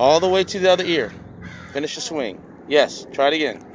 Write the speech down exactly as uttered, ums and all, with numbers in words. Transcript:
All the way to the other ear. Finish the swing. Yes, try it again.